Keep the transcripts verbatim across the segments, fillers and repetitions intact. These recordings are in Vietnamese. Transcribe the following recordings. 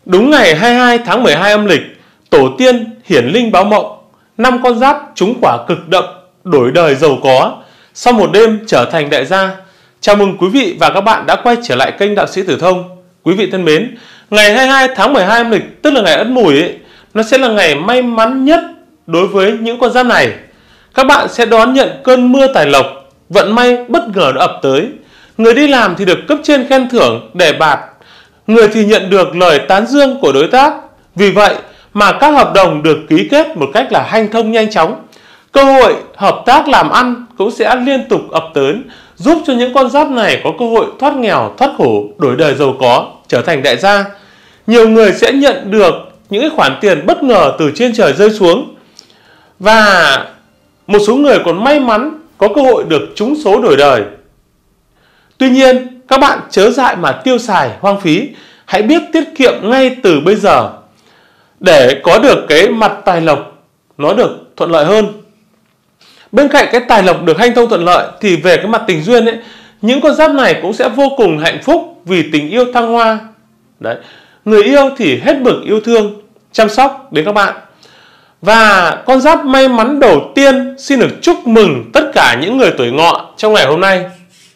Đúng ngày hai mươi hai tháng mười hai âm lịch, tổ tiên hiển linh báo mộng, năm con giáp trúng quả cực đậm, đổi đời giàu có, sau một đêm trở thành đại gia. Chào mừng quý vị và các bạn đã quay trở lại kênh Đạo Sĩ Tử Thông. Quý vị thân mến, ngày hai mươi hai tháng mười hai âm lịch, tức là ngày Ất Mùi ấy, nó sẽ là ngày may mắn nhất đối với những con giáp này. Các bạn sẽ đón nhận cơn mưa tài lộc, vận may bất ngờ nó ập tới. Người đi làm thì được cấp trên khen thưởng, đề bạt, người thì nhận được lời tán dương của đối tác. Vì vậy mà các hợp đồng được ký kết một cách là hanh thông nhanh chóng. Cơ hội hợp tác làm ăn cũng sẽ liên tục ập tới, giúp cho những con giáp này có cơ hội thoát nghèo, thoát khổ, đổi đời giàu có, trở thành đại gia. Nhiều người sẽ nhận được những cái khoản tiền bất ngờ từ trên trời rơi xuống. Và một số người còn may mắn có cơ hội được trúng số đổi đời. Tuy nhiên, các bạn chớ dại mà tiêu xài hoang phí, hãy biết tiết kiệm ngay từ bây giờ để có được cái mặt tài lộc nó được thuận lợi hơn. Bên cạnh cái tài lộc được hanh thông thuận lợi thì về cái mặt tình duyên ấy, những con giáp này cũng sẽ vô cùng hạnh phúc vì tình yêu thăng hoa. Đấy, người yêu thì hết mực yêu thương, chăm sóc đến các bạn. Và con giáp may mắn đầu tiên xin được chúc mừng tất cả những người tuổi Ngọ trong ngày hôm nay.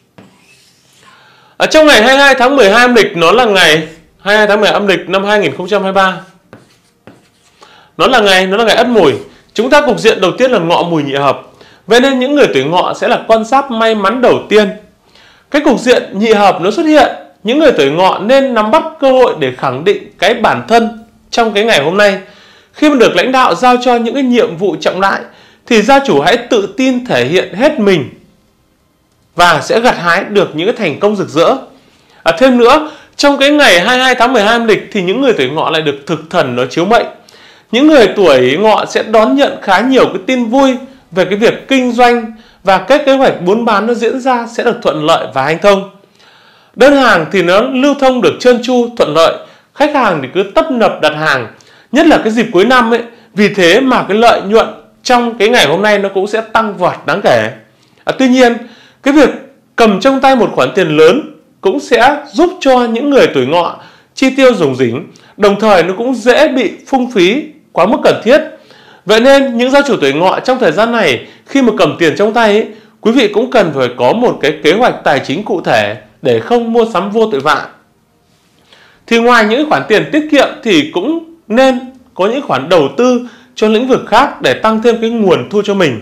Ở trong ngày hai mươi hai tháng mười hai âm lịch, nó là ngày hai mươi hai tháng mười hai âm lịch năm hai nghìn không trăm hai mươi ba. Nó là ngày nó là ngày Ất Mùi. Chúng ta cục diện đầu tiên là Ngọ Mùi nhị hợp. Vậy nên những người tuổi Ngọ sẽ là con giáp may mắn đầu tiên. Cái cục diện nhị hợp nó xuất hiện, những người tuổi Ngọ nên nắm bắt cơ hội để khẳng định cái bản thân trong cái ngày hôm nay. Khi mà được lãnh đạo giao cho những cái nhiệm vụ trọng đại thì gia chủ hãy tự tin thể hiện hết mình và sẽ gặt hái được những cái thành công rực rỡ. À, thêm nữa, trong cái ngày hai mươi hai tháng mười hai âm lịch thì những người tuổi Ngọ lại được thực thần nó chiếu mệnh. Những người tuổi Ngọ sẽ đón nhận khá nhiều cái tin vui về cái việc kinh doanh, và các kế hoạch buôn bán nó diễn ra sẽ được thuận lợi và hanh thông. Đơn hàng thì nó lưu thông được trơn tru, thuận lợi. Khách hàng thì cứ tấp nập đặt hàng, nhất là cái dịp cuối năm ấy. Vì thế mà cái lợi nhuận trong cái ngày hôm nay nó cũng sẽ tăng vọt đáng kể. À, tuy nhiên, cái việc cầm trong tay một khoản tiền lớn cũng sẽ giúp cho những người tuổi Ngọ chi tiêu rủng rỉnh, đồng thời nó cũng dễ bị phung phí quá mức cần thiết. Vậy nên những gia chủ tuổi Ngọ trong thời gian này, khi mà cầm tiền trong tay ấy, quý vị cũng cần phải có một cái kế hoạch tài chính cụ thể để không mua sắm vô tội vạ. Thì ngoài những khoản tiền tiết kiệm thì cũng nên có những khoản đầu tư cho lĩnh vực khác để tăng thêm cái nguồn thu cho mình.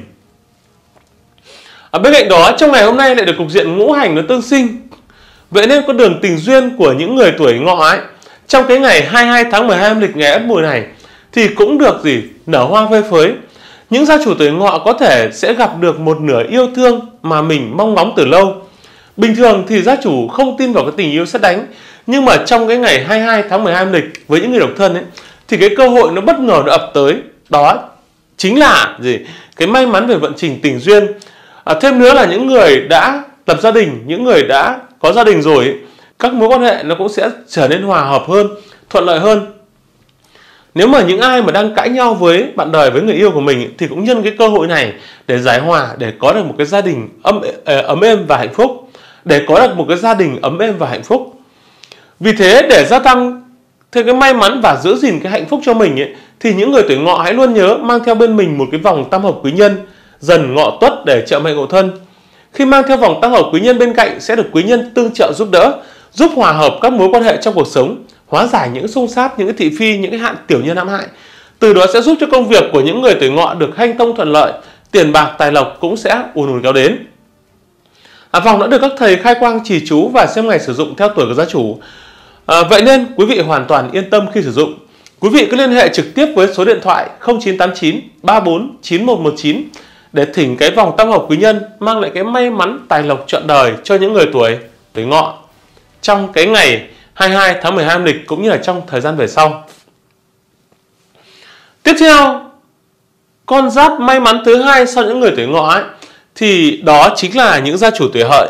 Ở bên cạnh đó, trong ngày hôm nay lại được cục diện ngũ hành nó tương sinh. Vậy nên con đường tình duyên của những người tuổi Ngọ ấy, trong cái ngày hai mươi hai tháng mười hai âm lịch ngày Ất Mùi này thì cũng được gì nở hoa phơi phới. Những gia chủ tuổi Ngọ có thể sẽ gặp được một nửa yêu thương mà mình mong ngóng từ lâu. Bình thường thì gia chủ không tin vào cái tình yêu sét đánh, nhưng mà trong cái ngày hai mươi hai tháng mười hai âm lịch với những người độc thân ấy, thì cái cơ hội nó bất ngờ nó ập tới. Đó chính là gì? Cái may mắn về vận trình tình duyên. À, thêm nữa là những người đã lập gia đình, những người đã có gia đình rồi ấy, các mối quan hệ nó cũng sẽ trở nên hòa hợp hơn, thuận lợi hơn. Nếu mà những ai mà đang cãi nhau với bạn đời, với người yêu của mình ấy, thì cũng nhân cái cơ hội này để giải hòa, để có được một cái gia đình ấm, ấm êm và hạnh phúc, để có được một cái gia đình ấm êm và hạnh phúc. Vì thế để gia tăng thêm cái may mắn và giữ gìn cái hạnh phúc cho mình ấy, thì những người tuổi Ngọ hãy luôn nhớ mang theo bên mình một cái vòng tam hợp quý nhân Dần Ngọ Tuất để trợ mệnh hộ thân. Khi mang theo vòng tam hợp quý nhân bên cạnh sẽ được quý nhân tương trợ giúp đỡ, giúp hòa hợp các mối quan hệ trong cuộc sống, hóa giải những xung sát, những cái thị phi, những cái hạn tiểu nhân hãm hại. Từ đó sẽ giúp cho công việc của những người tuổi Ngọ được hanh thông thuận lợi, tiền bạc tài lộc cũng sẽ ùn ùn kéo đến. À, vòng đã được các thầy khai quang trì chú và xem ngày sử dụng theo tuổi của gia chủ. À, vậy nên quý vị hoàn toàn yên tâm khi sử dụng. Quý vị cứ liên hệ trực tiếp với số điện thoại không chín tám chín ba bốn chín một một chín để thỉnh cái vòng tam hợp quý nhân mang lại cái may mắn tài lộc trọn đời cho những người tuổi tuổi Ngọ trong cái ngày hai mươi hai tháng mười hai âm lịch cũng như là trong thời gian về sau. Tiếp theo, con giáp may mắn thứ hai sau những người tuổi Ngọ ấy, thì đó chính là những gia chủ tuổi Hợi.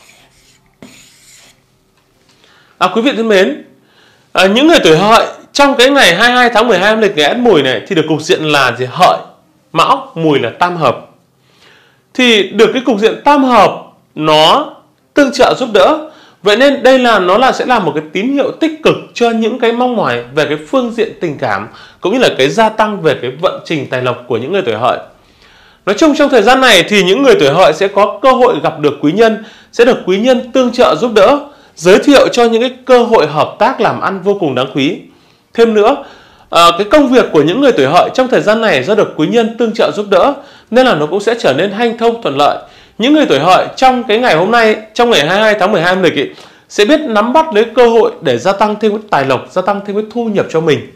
À, quý vị thân mến, à, những người tuổi Hợi trong cái ngày hai mươi hai tháng mười hai âm lịch ngày Ất Mùi này thì được cục diện là gì? Hợi, Mão, Mùi là tam hợp. Thì được cái cục diện tam hợp nó tương trợ giúp đỡ. Vậy nên đây là nó là sẽ là một cái tín hiệu tích cực cho những cái mong mỏi về cái phương diện tình cảm cũng như là cái gia tăng về cái vận trình tài lộc của những người tuổi Hợi. Nói chung trong thời gian này thì những người tuổi Hợi sẽ có cơ hội gặp được quý nhân, sẽ được quý nhân tương trợ giúp đỡ, giới thiệu cho những cái cơ hội hợp tác làm ăn vô cùng đáng quý. Thêm nữa, à, cái công việc của những người tuổi Hợi trong thời gian này do được quý nhân tương trợ giúp đỡ nên là nó cũng sẽ trở nên hanh thông thuận lợi. Những người tuổi Hợi trong cái ngày hôm nay, trong ngày hai mươi hai tháng mười hai âm lịch ý, sẽ biết nắm bắt lấy cơ hội để gia tăng thêm cái tài lộc, gia tăng thêm cái thu nhập cho mình.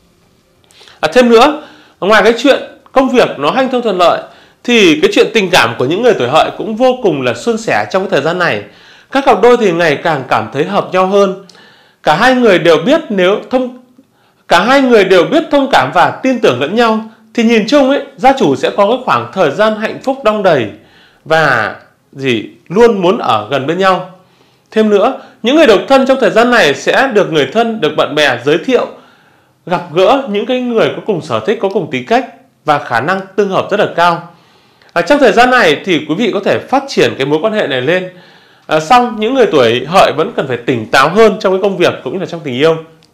À, thêm nữa, ngoài cái chuyện công việc nó hanh thông thuận lợi thì cái chuyện tình cảm của những người tuổi Hợi cũng vô cùng là suôn sẻ trong cái thời gian này. Các cặp đôi thì ngày càng cảm thấy hợp nhau hơn. Cả hai người đều biết nếu thông cả hai người đều biết thông cảm và tin tưởng lẫn nhau thì nhìn chung ấy, gia chủ sẽ có cái khoảng thời gian hạnh phúc đong đầy và gì luôn muốn ở gần bên nhau. Thêm nữa, những người độc thân trong thời gian này sẽ được người thân, được bạn bè giới thiệu gặp gỡ những cái người có cùng sở thích, có cùng tính cách và khả năng tương hợp rất là cao. À, trong thời gian này thì quý vị có thể phát triển cái mối quan hệ này lên. À, xong những người tuổi Hợi vẫn cần phải tỉnh táo hơn trong cái công việc cũng như là trong tình yêu.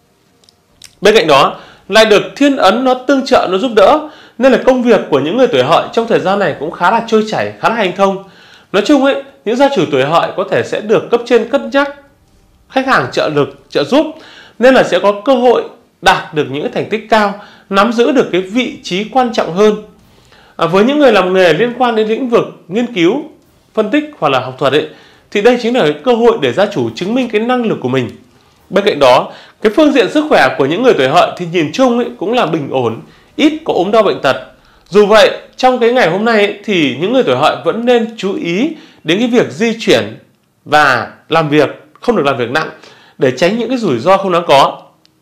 Bên cạnh đó lại được thiên ấn nó tương trợ, nó giúp đỡ nên là công việc của những người tuổi Hợi trong thời gian này cũng khá là trôi chảy, khá là hanh thông. Nói chung ấy, những gia chủ tuổi Hợi có thể sẽ được cấp trên cất nhắc, khách hàng trợ lực, trợ giúp nên là sẽ có cơ hội đạt được những cái thành tích cao, nắm giữ được cái vị trí quan trọng hơn. À, với những người làm nghề liên quan đến lĩnh vực nghiên cứu, phân tích hoặc là học thuật ấy, thì đây chính là cái cơ hội để gia chủ chứng minh cái năng lực của mình. Bên cạnh đó, cái phương diện sức khỏe của những người tuổi Hợi thì nhìn chung ấy cũng là bình ổn, ít có ốm đau bệnh tật. Dù vậy, trong cái ngày hôm nay ấy, thì những người tuổi Hợi vẫn nên chú ý đến cái việc di chuyển và làm việc, không được làm việc nặng để tránh những cái rủi ro không đáng có.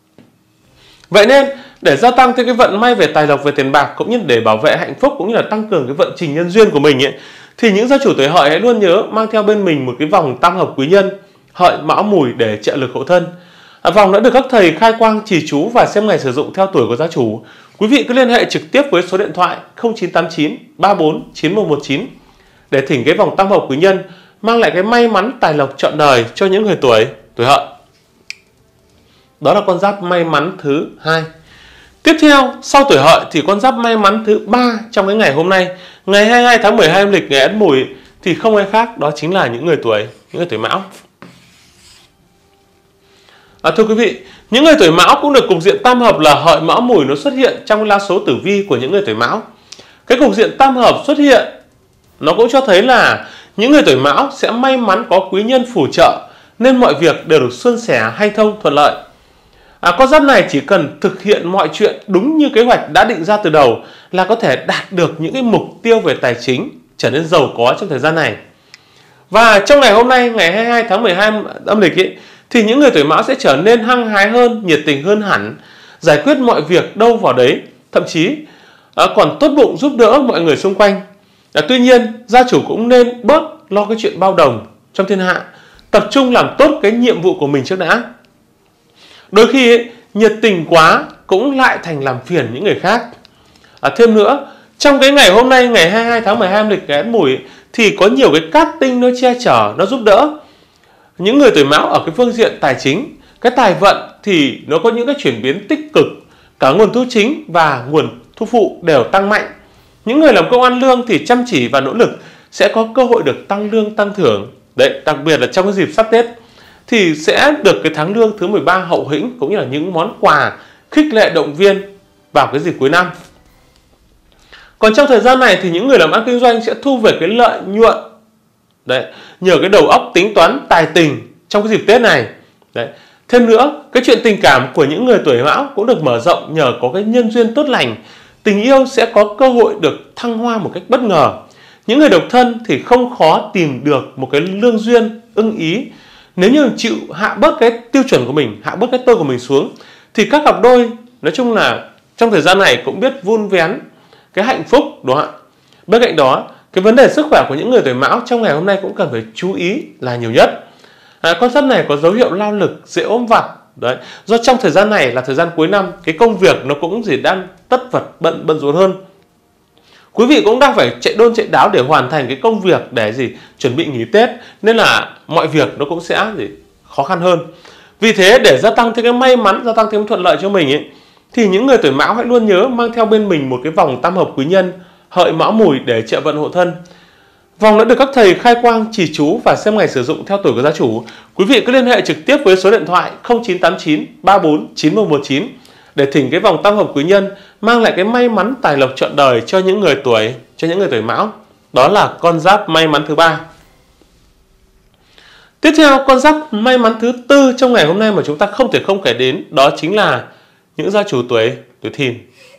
Vậy nên để gia tăng thêm cái vận may về tài lộc, về tiền bạc cũng như để bảo vệ hạnh phúc cũng như là tăng cường cái vận trình nhân duyên của mình ấy, thì những gia chủ tuổi Hợi hãy luôn nhớ mang theo bên mình một cái vòng tam hợp quý nhân Hợi Mão Mùi để trợ lực hộ thân. À, vòng đã được các thầy khai quang chỉ chú và xem ngày sử dụng theo tuổi của gia chủ. Quý vị cứ liên hệ trực tiếp với số điện thoại không chín tám chín ba bốn chín một một chín để thỉnh cái vòng tam hợp quý nhân mang lại cái may mắn tài lộc trọn đời cho những người tuổi tuổi Hợi. Đó là con giáp may mắn thứ hai. Tiếp theo, sau tuổi Hợi thì con giáp may mắn thứ ba trong cái ngày hôm nay, ngày hai mươi hai tháng mười hai âm lịch, ngày Ất Mùi, thì không ai khác đó chính là những người tuổi những người tuổi Mão. À, thưa quý vị, những người tuổi Mão cũng được cục diện tam hợp là Hợi Mão Mùi nó xuất hiện trong la số tử vi của những người tuổi Mão. Cái cục diện tam hợp xuất hiện nó cũng cho thấy là những người tuổi Mão sẽ may mắn có quý nhân phù trợ nên mọi việc đều được suôn sẻ, hanh thông, thuận lợi. À, con giáp này chỉ cần thực hiện mọi chuyện đúng như kế hoạch đã định ra từ đầu là có thể đạt được những cái mục tiêu về tài chính, trở nên giàu có trong thời gian này. Và trong ngày hôm nay, ngày hai mươi hai tháng mười hai âm lịch ấy, thì những người tuổi Mão sẽ trở nên hăng hái hơn, nhiệt tình hơn hẳn, giải quyết mọi việc đâu vào đấy, thậm chí à, còn tốt bụng giúp đỡ mọi người xung quanh. À, tuy nhiên, gia chủ cũng nên bớt lo cái chuyện bao đồng trong thiên hạ, tập trung làm tốt cái nhiệm vụ của mình trước đã. Đôi khi ấy, nhiệt tình quá cũng lại thành làm phiền những người khác. À, thêm nữa, trong cái ngày hôm nay, ngày hai mươi hai tháng mười hai âm lịch, ngày Ất Mùi, thì có nhiều cái cát tinh nó che chở, nó giúp đỡ những người tuổi Mão ở cái phương diện tài chính. Cái tài vận thì nó có những cái chuyển biến tích cực, cả nguồn thu chính và nguồn thu phụ đều tăng mạnh. Những người làm công ăn lương thì chăm chỉ và nỗ lực sẽ có cơ hội được tăng lương, tăng thưởng. Đấy, đặc biệt là trong cái dịp sắp Tết thì sẽ được cái tháng lương thứ mười ba hậu hĩnh cũng như là những món quà khích lệ động viên vào cái dịp cuối năm. Còn trong thời gian này thì những người làm ăn kinh doanh sẽ thu về cái lợi nhuận đấy, nhờ cái đầu óc tính toán tài tình trong cái dịp Tết này. Đấy. Thêm nữa, cái chuyện tình cảm của những người tuổi Mão cũng được mở rộng nhờ có cái nhân duyên tốt lành. Tình yêu sẽ có cơ hội được thăng hoa một cách bất ngờ. Những người độc thân thì không khó tìm được một cái lương duyên ưng ý. Nếu như chịu hạ bớt cái tiêu chuẩn của mình, hạ bớt cái tôi của mình xuống, thì các cặp đôi nói chung là trong thời gian này cũng biết vun vén cái hạnh phúc, đúng không ạ? Bên cạnh đó, cái vấn đề sức khỏe của những người tuổi Mão trong ngày hôm nay cũng cần phải chú ý là nhiều nhất. À, con giáp này có dấu hiệu lao lực, dễ ốm vặt. Đấy, do trong thời gian này là thời gian cuối năm, cái công việc nó cũng gì đang tất vật bận bận rộn hơn. Quý vị cũng đang phải chạy đôn chạy đáo để hoàn thành cái công việc để gì chuẩn bị nghỉ Tết, nên là mọi việc nó cũng sẽ gì khó khăn hơn. Vì thế để gia tăng thêm cái may mắn, gia tăng thêm thuận lợi cho mình ấy, thì những người tuổi Mão hãy luôn nhớ mang theo bên mình một cái vòng tam hợp quý nhân Hợi Mão Mùi để trợ vận hộ thân. Vòng đã được các thầy khai quang chỉ chú và xem ngày sử dụng theo tuổi của gia chủ. Quý vị cứ liên hệ trực tiếp với số điện thoại không chín tám chín ba bốn chín một một chín để thỉnh cái vòng tam hợp quý nhân mang lại cái may mắn tài lộc trọn đời cho những người tuổi cho những người tuổi Mão. Đó là con giáp may mắn thứ ba. Tiếp theo, con giáp may mắn thứ tư trong ngày hôm nay mà chúng ta không thể không kể đến, đó chính là những gia chủ tuổi tuổi Thìn.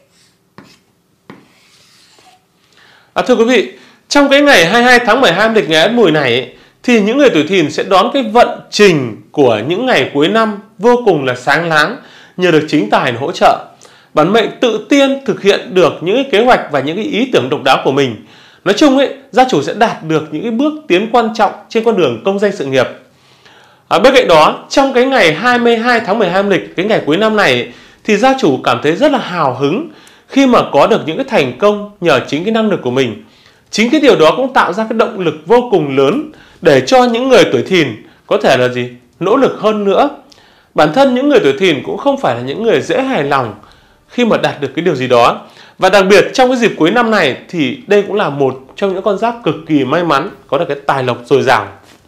À, thưa quý vị, trong cái ngày hai mươi hai tháng mười hai âm lịch ngày Ất Mùi này ấy, thì những người tuổi Thìn sẽ đón cái vận trình của những ngày cuối năm vô cùng là sáng láng nhờ được chính tài hỗ trợ. Bản mệnh tự tiên thực hiện được những cái kế hoạch và những cái ý tưởng độc đáo của mình. Nói chung ấy, gia chủ sẽ đạt được những cái bước tiến quan trọng trên con đường công danh sự nghiệp. À, bên cạnh đó, trong cái ngày hai mươi hai tháng mười hai âm lịch, cái ngày cuối năm này ấy, thì gia chủ cảm thấy rất là hào hứng khi mà có được những cái thành công nhờ chính cái năng lực của mình. Chính cái điều đó cũng tạo ra cái động lực vô cùng lớn để cho những người tuổi Thìn có thể là gì? Nỗ lực hơn nữa. Bản thân những người tuổi Thìn cũng không phải là những người dễ hài lòng khi mà đạt được cái điều gì đó. Và đặc biệt trong cái dịp cuối năm này thì đây cũng là một trong những con giáp cực kỳ may mắn có được cái tài lộc dồi dào.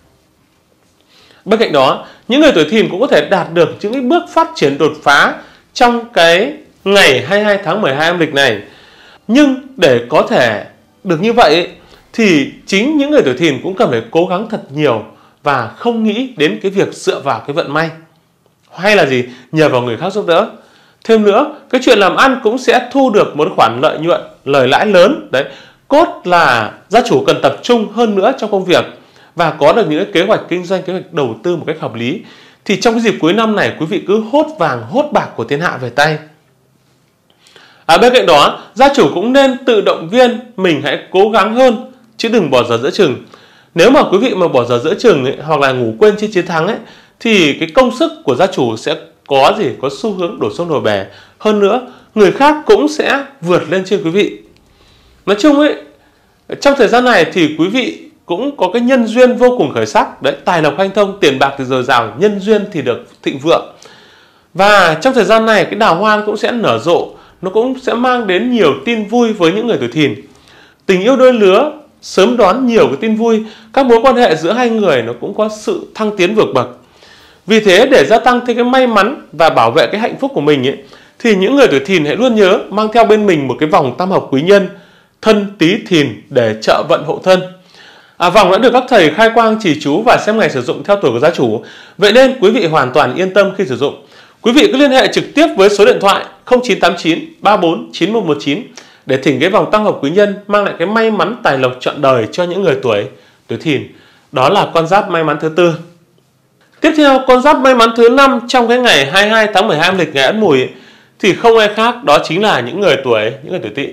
Bên cạnh đó, những người tuổi Thìn cũng có thể đạt được những cái bước phát triển đột phá trong cái ngày hai mươi hai tháng mười hai âm lịch này. Nhưng để có thể được như vậy thì chính những người tuổi Thìn cũng cần phải cố gắng thật nhiều và không nghĩ đến cái việc dựa vào cái vận may hay là gì nhờ vào người khác giúp đỡ. Thêm nữa, cái chuyện làm ăn cũng sẽ thu được một khoản lợi nhuận, lời lãi lớn. Đấy, cốt là gia chủ cần tập trung hơn nữa trong công việc và có được những cái kế hoạch kinh doanh, kế hoạch đầu tư một cách hợp lý. Thì trong cái dịp cuối năm này, quý vị cứ hốt vàng, hốt bạc của thiên hạ về tay. À, bên cạnh đó, gia chủ cũng nên tự động viên mình hãy cố gắng hơn chứ đừng bỏ dở giữa chừng. Nếu mà quý vị mà bỏ dở giữa chừng ấy, hoặc là ngủ quên trên chiến thắng ấy, thì cái công sức của gia chủ sẽ có gì có xu hướng đổ sông đổ bể. Hơn nữa, người khác cũng sẽ vượt lên trên quý vị. Nói chung ấy, trong thời gian này thì quý vị cũng có cái nhân duyên vô cùng khởi sắc. Đấy, tài lộc hanh thông, tiền bạc thì dồi dào, nhân duyên thì được thịnh vượng. Và trong thời gian này cái đào hoa cũng sẽ nở rộ, nó cũng sẽ mang đến nhiều tin vui với những người tuổi Thìn. Tình yêu đôi lứa sớm đón nhiều cái tin vui, các mối quan hệ giữa hai người nó cũng có sự thăng tiến vượt bậc. Vì thế để gia tăng thêm cái may mắn và bảo vệ cái hạnh phúc của mình ấy, thì những người tuổi Thìn hãy luôn nhớ mang theo bên mình một cái vòng tam hợp quý nhân Thân Tý Thìn để trợ vận hộ thân. À, vòng đã được các thầy khai quang chỉ chú và xem ngày sử dụng theo tuổi của gia chủ. Vậy nên quý vị hoàn toàn yên tâm khi sử dụng. Quý vị cứ liên hệ trực tiếp với số điện thoại không chín tám chín ba bốn chín một một chín để thỉnh cái vòng tam hợp quý nhân mang lại cái may mắn tài lộc trọn đời cho những người tuổi tuổi Thìn. Đó là con giáp may mắn thứ tư. Tiếp theo, con giáp may mắn thứ năm trong cái ngày hai mươi hai tháng mười hai âm lịch ngày Ất Mùi ấy, thì không ai khác đó chính là những người tuổi những người tuổi Tỵ.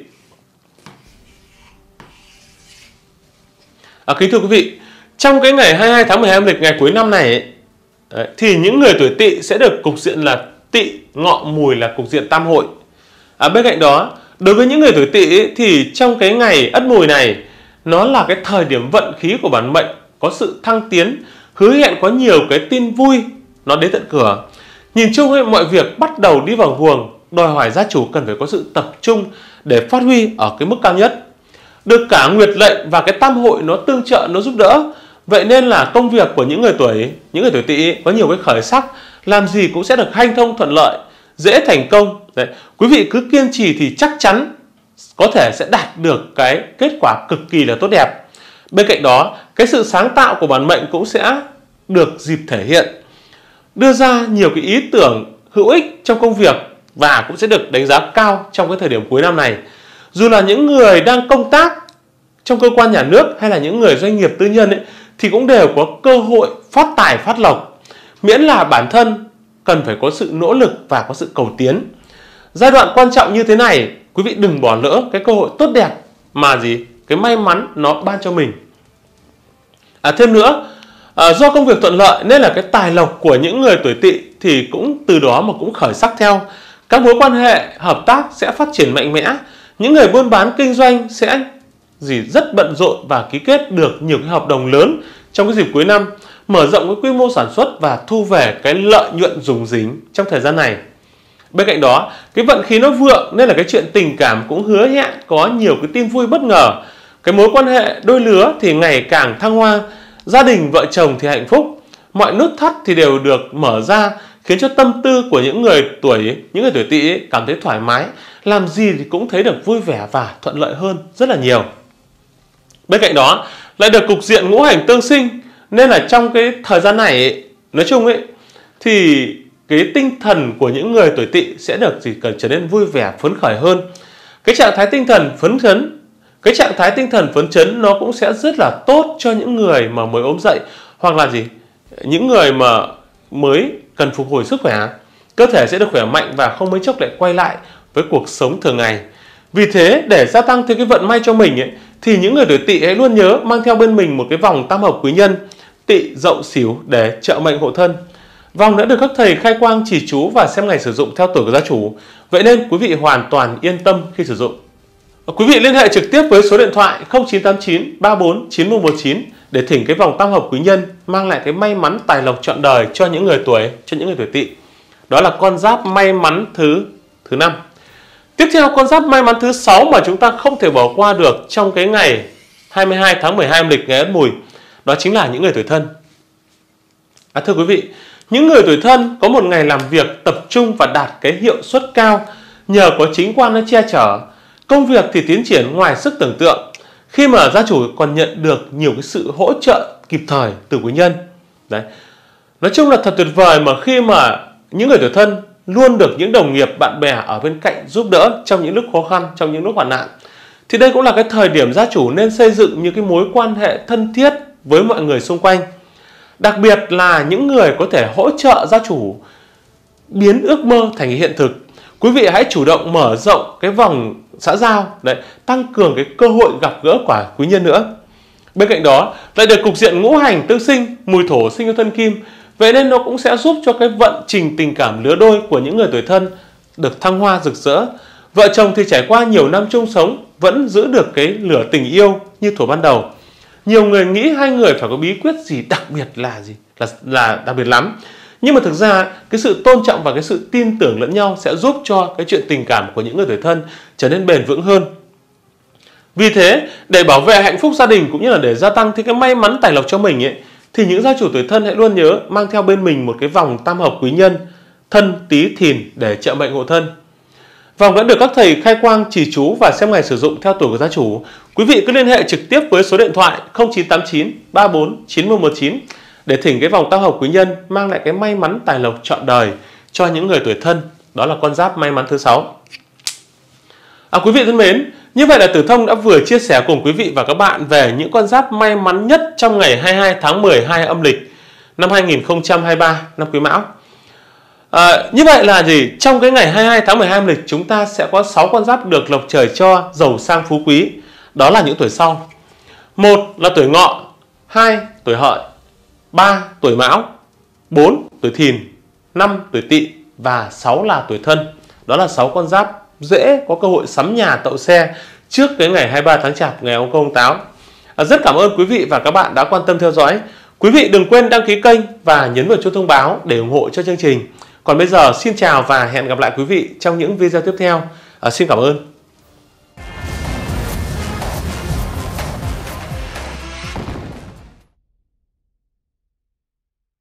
À, kính thưa quý vị, trong cái ngày hai mươi hai tháng mười hai âm lịch ngày cuối năm này ấy, đấy, thì những người tuổi Tỵ sẽ được cục diện là Tỵ Ngọ Mùi là cục diện tam hội. À, bên cạnh đó, đối với những người tuổi Tỵ ấy, thì trong cái ngày Ất Mùi này nó là cái thời điểm vận khí của bản mệnh có sự thăng tiến, hứa hẹn có nhiều cái tin vui nó đến tận cửa. Nhìn chung ấy, mọi việc bắt đầu đi vào guồng, đòi hỏi gia chủ cần phải có sự tập trung để phát huy ở cái mức cao nhất. Được cả nguyệt lệnh và cái tam hội nó tương trợ, nó giúp đỡ. Vậy nên là công việc của những người tuổi những người tuổi Tỵ có nhiều cái khởi sắc, làm gì cũng sẽ được hanh thông thuận lợi, dễ thành công. Đấy, quý vị cứ kiên trì thì chắc chắn có thể sẽ đạt được cái kết quả cực kỳ là tốt đẹp. Bên cạnh đó, cái sự sáng tạo của bản mệnh cũng sẽ được dịp thể hiện, đưa ra nhiều cái ý tưởng hữu ích trong công việc và cũng sẽ được đánh giá cao trong cái thời điểm cuối năm này. Dù là những người đang công tác trong cơ quan nhà nước hay là những người doanh nghiệp tư nhân ấy, thì cũng đều có cơ hội phát tài phát lộc, miễn là bản thân cần phải có sự nỗ lực và có sự cầu tiến. Giai đoạn quan trọng như thế này, quý vị đừng bỏ lỡ cái cơ hội tốt đẹp mà gì cái may mắn nó ban cho mình. À, thêm nữa, à, do công việc thuận lợi nên là cái tài lộc của những người tuổi Tỵ thì cũng từ đó mà cũng khởi sắc theo. Các mối quan hệ hợp tác sẽ phát triển mạnh mẽ. Những người buôn bán kinh doanh sẽ gì rất bận rộn và ký kết được nhiều cái hợp đồng lớn trong cái dịp cuối năm. mở rộng cái quy mô sản xuất và thu về cái lợi nhuận rủng rỉnh trong thời gian này. Bên cạnh đó, cái vận khí nó vượng nên là cái chuyện tình cảm cũng hứa hẹn có nhiều cái tin vui bất ngờ. Cái mối quan hệ đôi lứa thì ngày càng thăng hoa, gia đình vợ chồng thì hạnh phúc, mọi nút thắt thì đều được mở ra, khiến cho tâm tư của những người tuổi những người tuổi Tỵ ấy cảm thấy thoải mái, làm gì thì cũng thấy được vui vẻ và thuận lợi hơn rất là nhiều. Bên cạnh đó, lại được cục diện ngũ hành tương sinh nên là trong cái thời gian này ấy, nói chung ấy thì cái tinh thần của những người tuổi Tỵ sẽ được gì cần trở nên vui vẻ phấn khởi hơn. Cái trạng thái tinh thần phấn chấn, cái trạng thái tinh thần phấn chấn nó cũng sẽ rất là tốt cho những người mà mới ốm dậy, hoặc là gì những người mà mới cần phục hồi sức khỏe, cơ thể sẽ được khỏe mạnh và không mấy chốc lại quay lại với cuộc sống thường ngày. Vì thế để gia tăng thêm cái vận may cho mình ấy, thì những người tuổi Tỵ hãy luôn nhớ mang theo bên mình một cái vòng tam hợp quý nhân Tỵ Dậu Sửu để trợ mệnh hộ thân. Vòng đã được các thầy khai quang chỉ chú và xem ngày sử dụng theo tuổi của gia chủ, vậy nên quý vị hoàn toàn yên tâm khi sử dụng. Quý vị liên hệ trực tiếp với số điện thoại không chín tám chín ba bốn chín một một chín để thỉnh cái vòng tam hợp quý nhân mang lại cái may mắn tài lộc trọn đời cho những người tuổi cho những người tuổi Tỵ. Đó là con giáp may mắn thứ thứ năm. Tiếp theo, con giáp may mắn thứ sáu mà chúng ta không thể bỏ qua được trong cái ngày hai mươi hai tháng mười hai âm lịch, ngày Ất Mùi, đó chính là những người tuổi Thân. À, thưa quý vị, những người tuổi Thân có một ngày làm việc tập trung và đạt cái hiệu suất cao nhờ có chính quan nó che chở. Công việc thì tiến triển ngoài sức tưởng tượng, khi mà gia chủ còn nhận được nhiều cái sự hỗ trợ kịp thời từ quý nhân. Đấy. Nói chung là thật tuyệt vời mà khi mà những người tuổi Thân luôn được những đồng nghiệp, bạn bè ở bên cạnh giúp đỡ trong những lúc khó khăn, trong những lúc hoạn nạn. Thì đây cũng là cái thời điểm gia chủ nên xây dựng những cái mối quan hệ thân thiết với mọi người xung quanh. Đặc biệt là những người có thể hỗ trợ gia chủ biến ước mơ thành hiện thực. Quý vị hãy chủ động mở rộng cái vòng xã giao, đấy, tăng cường cái cơ hội gặp gỡ quả quý nhân nữa. Bên cạnh đó lại được cục diện ngũ hành tương sinh, Mùi Thổ sinh cho Thân Kim, vậy nên nó cũng sẽ giúp cho cái vận trình tình cảm lứa đôi của những người tuổi Thân được thăng hoa rực rỡ. Vợ chồng thì trải qua nhiều năm chung sống vẫn giữ được cái lửa tình yêu như thuở ban đầu. Nhiều người nghĩ hai người phải có bí quyết gì đặc biệt là gì là là đặc biệt lắm, nhưng mà thực ra cái sự tôn trọng và cái sự tin tưởng lẫn nhau sẽ giúp cho cái chuyện tình cảm của những người tuổi Thân trở nên bền vững hơn. Vì thế, để bảo vệ hạnh phúc gia đình cũng như là để gia tăng thì cái may mắn tài lộc cho mình ấy, thì những gia chủ tuổi Thân hãy luôn nhớ mang theo bên mình một cái vòng tam hợp quý nhân Thân Tý Thìn để trợ mệnh hộ thân. Vòng đã được các thầy khai quang chỉ chú và xem ngày sử dụng theo tuổi của gia chủ. Quý vị cứ liên hệ trực tiếp với số điện thoại không chín tám chín ba bốn chín một một chín để thỉnh cái vòng tam hợp quý nhân mang lại cái may mắn tài lộc trọn đời cho những người tuổi Thân. Đó là con giáp may mắn thứ sáu. À, quý vị thân mến, như vậy là Tử Thông đã vừa chia sẻ cùng quý vị và các bạn về những con giáp may mắn nhất trong ngày hai mươi hai tháng mười hai âm lịch năm hai nghìn không trăm hai mươi ba, năm Quý Mão. À, như vậy là gì? Trong cái ngày hai mươi hai tháng mười hai âm lịch chúng ta sẽ có sáu con giáp được lộc trời cho giàu sang phú quý. Đó là những tuổi sau. Một là tuổi Ngọ, hai tuổi Hợi, ba tuổi Mão, bốn tuổi Thìn, năm tuổi Tỵ và sáu là tuổi Thân. Đó là sáu con giáp dễ có cơ hội sắm nhà tậu xe trước cái ngày hai mươi ba tháng Chạp, ngày ông Công ông Táo. À, rất cảm ơn quý vị và các bạn đã quan tâm theo dõi. Quý vị đừng quên đăng ký kênh và nhấn vào chuông thông báo để ủng hộ cho chương trình. Còn bây giờ xin chào và hẹn gặp lại quý vị trong những video tiếp theo. À, xin cảm ơn.